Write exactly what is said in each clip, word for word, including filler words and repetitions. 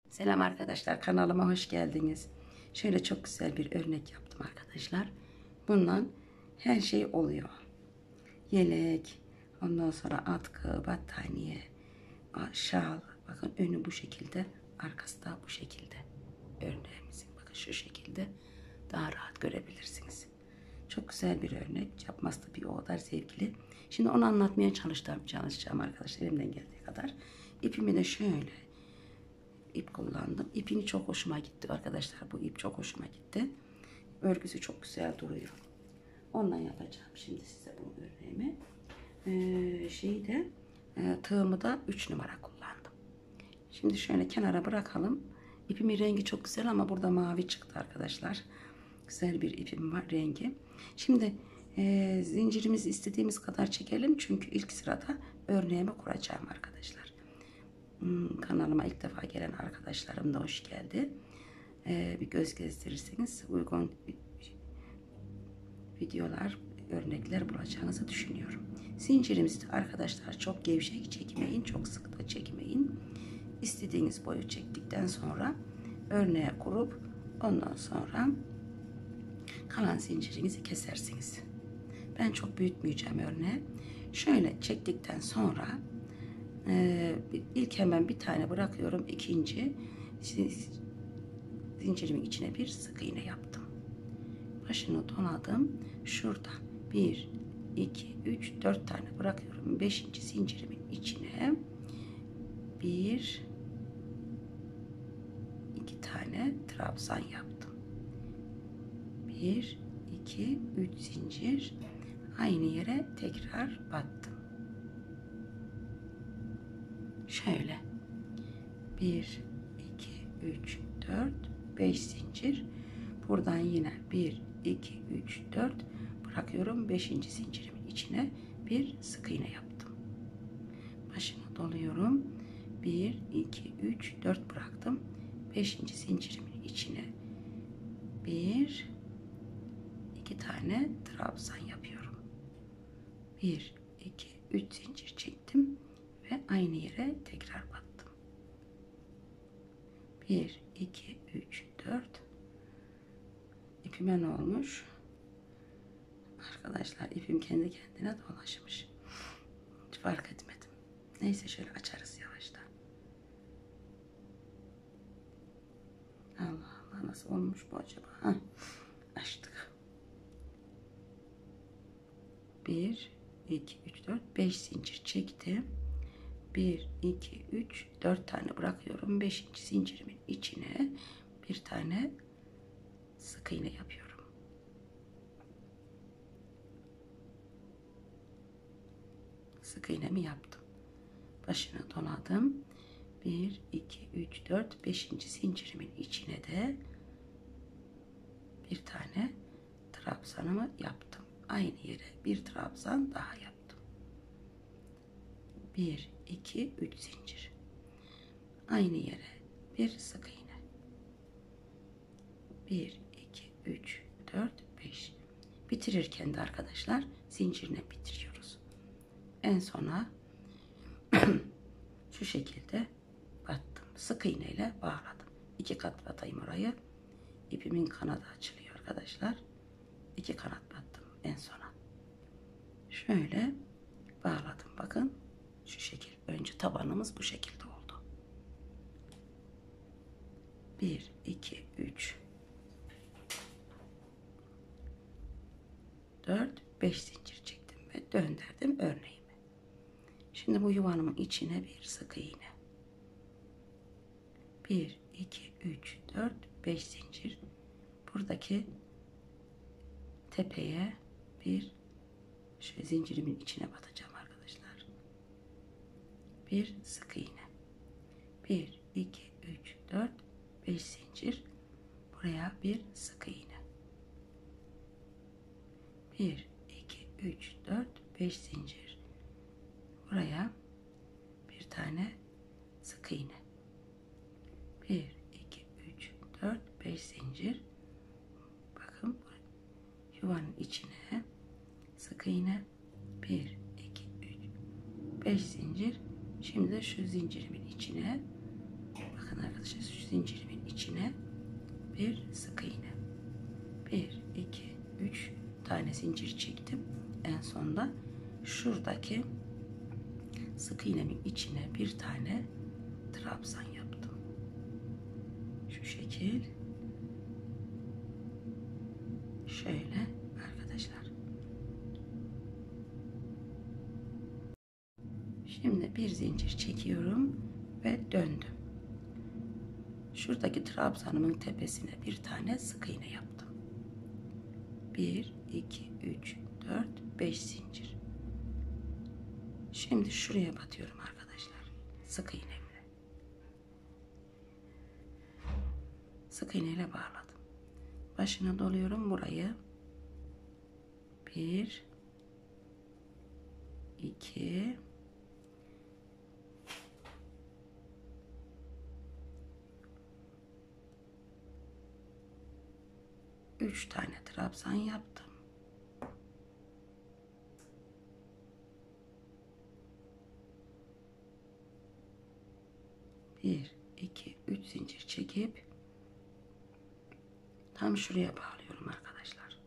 Selam arkadaşlar, kanalıma hoş geldiniz. Şöyle çok güzel bir örnek yaptım arkadaşlar. Bundan her şey oluyor. Yelek, ondan sonra atkı, battaniye, şal. Bakın önü bu şekilde, arkası da bu şekilde. Örneğimizin bakın şu şekilde daha rahat görebilirsiniz. Çok güzel bir örnek. Yapması da bir o kadar zevkli. Şimdi onu anlatmaya çalıştım, çalışacağım arkadaşlar elimden geldiği kadar. İpimi de şöyle ip kullandım. İpini çok hoşuma gitti arkadaşlar. Bu ip çok hoşuma gitti. Örgüsü çok güzel duruyor. Ondan yapacağım şimdi size bu örneğimi. Ee, şeyi de e, tığımı da üç numara kullandım. Şimdi şöyle kenara bırakalım. İpimin rengi çok güzel ama burada mavi çıktı arkadaşlar. Güzel bir ipim var rengi. Şimdi e, zincirimizi istediğimiz kadar çekelim. Çünkü ilk sırada örneğimi kuracağım arkadaşlar. Kanalıma ilk defa gelen arkadaşlarım da hoş geldi. Ee, bir göz gezdirirseniz uygun videolar, örnekler bulacağınızı düşünüyorum. Zincirimizi arkadaşlar çok gevşek çekmeyin, çok sık da çekmeyin. İstediğiniz boyu çektikten sonra örneğe kurup ondan sonra kalan zincirinizi kesersiniz. Ben çok büyütmeyeceğim örneği. Şöyle çektikten sonra Ee, ilk hemen bir tane bırakıyorum. İkinci zincirimin içine bir sık iğne yaptım. Başını doladım. Şurada bir, iki, üç, dört tane bırakıyorum. Beşinci zincirimin içine bir, iki tane trabzan yaptım. Bir, iki, üç zincir. Aynı yere tekrar battım. Şöyle bir, iki, üç, dört, beş zincir. Buradan yine bir, iki, üç, dört bırakıyorum. beşinci zincirimin içine bir sık iğne yaptım. Başını doluyorum. bir, iki, üç, dört bıraktım. beşinci zincirimin içine bir, iki tane trabzan yapıyorum. bir, iki, üç zincir çektim ve aynı yere tekrar battım. bir, iki, üç, dört. İpime ne olmuş? Arkadaşlar ipim kendi kendine dolaşmış. Hiç fark etmedim. Neyse şöyle açarız yavaştan. Allah Allah nasıl olmuş bu acaba? Heh, açtık. bir, iki, üç, dört, beş zincir çektim. bir, iki, üç, dört tane bırakıyorum. beşinci zincirimin içine bir tane sık iğne yapıyorum. Sık iğnemi yaptım. Başını doladım. bir, iki, üç, dört, beşinci zincirimin içine de bir tane trabzanımı yaptım. Aynı yere bir trabzan daha yaptım. bir, iki, üç zincir. Aynı yere bir sık iğne. bir, iki, üç, dört, beş. Bitirirken de arkadaşlar zincirine bitiriyoruz. En sona şu şekilde battım. Sık iğneyle bağladım. İki kat batayım orayı. İpimin kanadı açılıyor arkadaşlar. İki kanat battım en sona. Şöyle bağladım. Bakın şu şekil. Önce tabanımız bu şekilde oldu. bir, iki, üç, dört, beş zincir çektim ve döndürdüm örneğimi. Şimdi bu yuvanın içine bir sık iğne. bir, iki, üç, dört, beş zincir. Buradaki tepeye bir şöyle zincirimin içine batacağım arkadaşlar. Bir sık iğne. bir, iki, üç, dört, beş zincir. Buraya bir sık iğne. bir, iki, üç, dört, beş zincir. Buraya bir tane sık iğne. bir, iki, üç, dört, beş zincir. Bakın yuvanın içine sık iğne. bir, iki, üç, beş zincir. Şimdi de şu zincirimin içine bakın arkadaşlar. arkadaşlar şu zincirimin içine bir sık iğne. bir, iki, üç tane zincir çektim. En sonda şuradaki sık iğnemin içine bir tane trabzan yaptım. Şu şekil. Şöyle arkadaşlar. Şimdi bir zincir çekiyorum ve döndüm. Şuradaki trabzanımın tepesine bir tane sık iğne yaptım. bir, iki, üç, dört, beş zincir. Şimdi şuraya batıyorum arkadaşlar. Sık iğnemle. Sık iğneyle bağladım. Başına doluyorum burayı. bir, iki, üç tane trabzan yaptım. bir, iki, üç zincir çekip tam şuraya bağlıyorum arkadaşlar.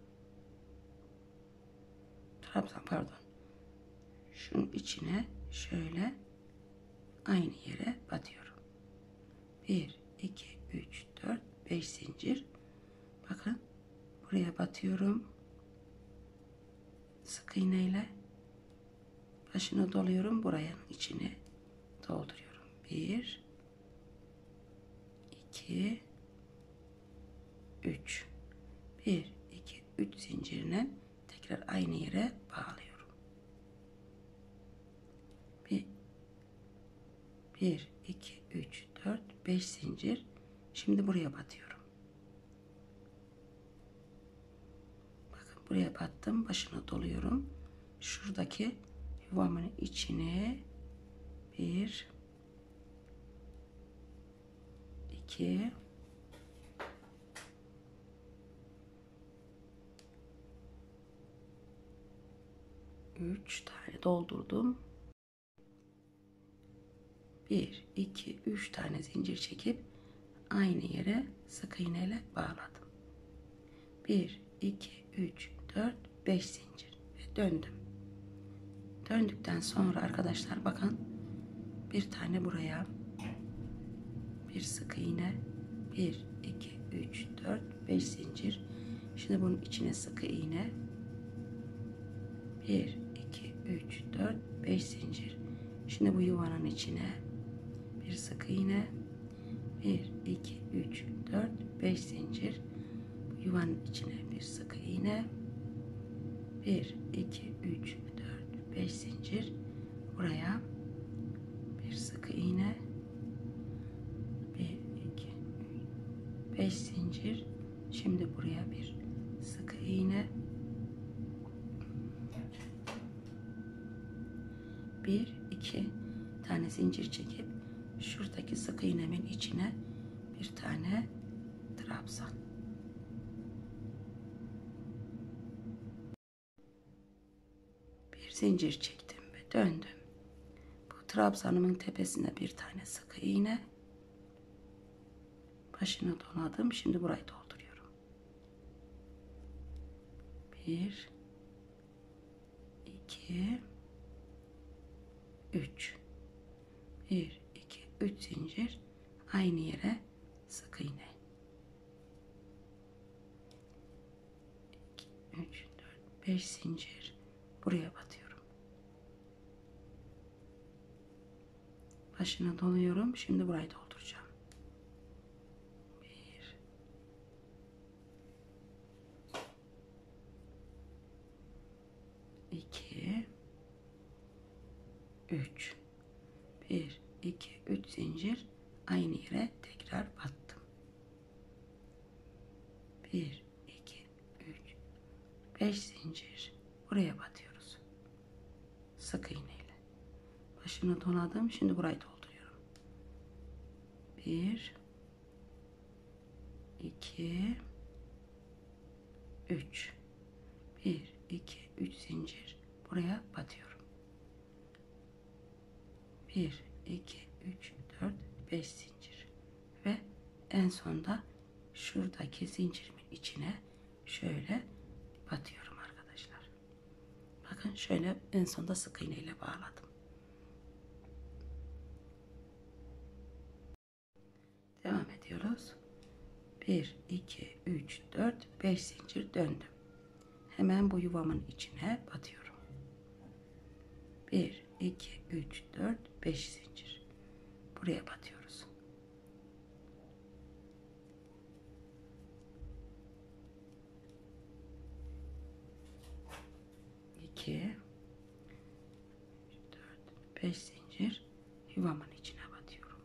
Trabzan pardon. Şunun içine şöyle aynı yere batıyorum. bir, iki, üç, dört, beş zincir. Bakın buraya batıyorum. Sık iğneyle başını doluyorum. Buranın içine dolduruyorum. bir, iki, üç. bir, iki, üç zincirine tekrar aynı yere bağlıyorum. bir, bir, iki, üç, dört, beş zincir. Şimdi buraya batıyorum. Bakın buraya battım. Başına doluyorum. Şuradaki yuvamın içine bir, iki, üç tane doldurdum. bir, iki, üç tane zincir çekip aynı yere sık iğneyle bağladım. bir, iki, üç, dört, beş zincir ve döndüm. Döndükten sonra arkadaşlar bakın bir tane buraya bir sık iğne, bir, iki, üç, dört, beş zincir. Şimdi bunun içine sık iğne, bir, iki, üç, dört, beş zincir. Şimdi bu yuvanın içine bir sık iğne, bir, iki, üç, dört, beş zincir. Bu yuvanın içine bir sık iğne, bir, iki, üç, dört, beş zincir. Buraya bir sık iğne, bir, iki, üç, beş zincir. Şimdi buraya bir sık iğne, bir, iki tane zincir çekip şuradaki sık iğnemin içine bir tane trabzan. Bir zincir çektim ve döndüm. Bu trabzanımın tepesine bir tane sık iğne. Başını doladım. Şimdi burayı dolduruyorum. Bir, iki, üç. bir, iki, üç zincir. Aynı yere sık iğne. iki, üç, dört, beş zincir. Buraya batıyorum. Başına doluyorum. Şimdi burayı dolduracağım. Bir, iki, üç. bir, iki, üç zincir. Aynı yere tekrar battım. bir, iki, üç, beş zincir. Buraya batıyoruz. Sık iğneyle. Başını doladım. Şimdi burayı dolduruyorum. bir, iki, üç. bir, iki, üç zincir. Buraya batıyorum. bir, iki, üç, dört, beş zincir. en sonda şuradaki zincirimin içine şöyle batıyorum arkadaşlar. Bakın şöyle en sonda sık iğne ile bağladım. Devam ediyoruz. bir, iki, üç, dört, beş zincir döndüm. Hemen bu yuvamın içine batıyorum. bir, iki, üç, dört, beş zincir. Buraya batıyoruz. iki, dört, beş zincir yuvamın içine batıyorum.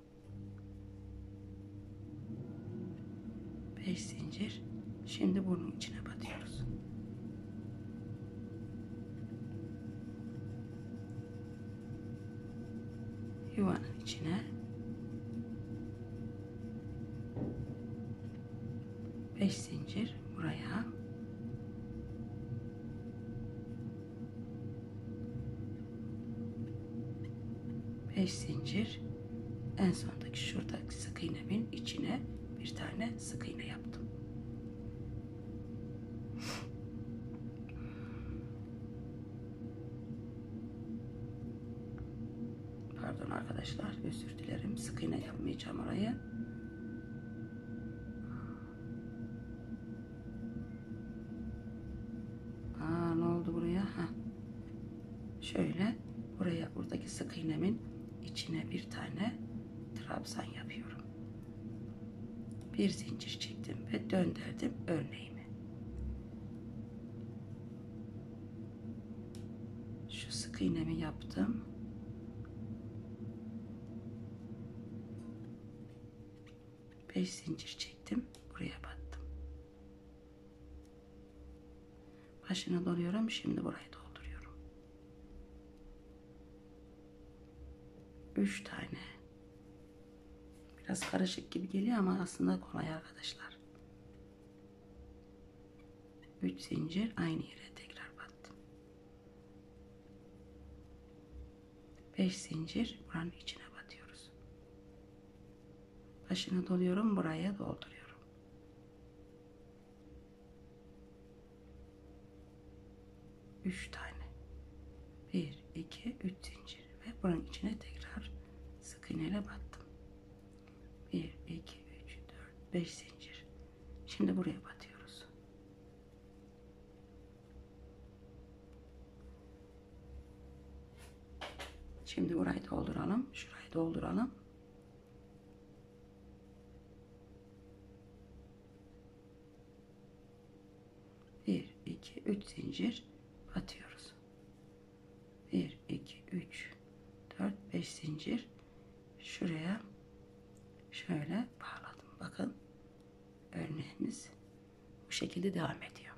beş zincir. Şimdi bunun içine batıyoruz. Yuvanın içine beş zincir buraya, beş zincir en sondaki şuradaki sık iğnemin içine bir tane sık iğne yaptım. Pardon arkadaşlar, özür dilerim, sık iğne yapmayacağım oraya. Aa, ne oldu buraya? Ha. Şöyle buraya, buradaki sık iğnemin içine bir tane trabzan yapıyorum. Bir zincir çektim ve döndürdüm örneğimi. Şu sık iğnemi yaptım. beş zincir çektim. Buraya battım. Başını doluyorum. Şimdi burayı dolduruyorum. üç tane. Biraz karışık gibi geliyor ama aslında kolay arkadaşlar. üç zincir aynı yere tekrar battım. beş zincir buranın içine batıyoruz. Başını doluyorum, buraya dolduruyorum. üç tane. bir, iki, üç zincir ve buranın içine tekrar sık iğne ile battım. bir, iki, üç, dört, beş zincir. Şimdi buraya batıyoruz. Şimdi burayı dolduralım. Şurayı dolduralım. bir, iki, üç zincir batıyoruz. bir, iki, üç, dört, beş zincir. Şuraya şöyle bağladım. Bakın örneğimiz bu şekilde devam ediyor.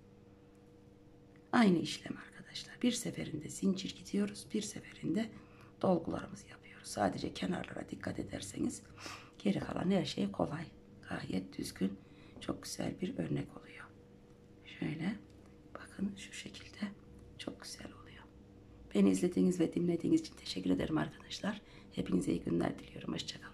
Aynı işlem arkadaşlar. Bir seferinde zincir gidiyoruz. Bir seferinde dolgularımızı yapıyoruz. Sadece kenarlara dikkat ederseniz geri kalan her şey kolay. Gayet düzgün. Çok güzel bir örnek oluyor. Şöyle bakın şu şekilde çok güzel oluyor. Beni izlediğiniz ve dinlediğiniz için teşekkür ederim arkadaşlar. Hepinize iyi günler diliyorum. Hoşça kalın.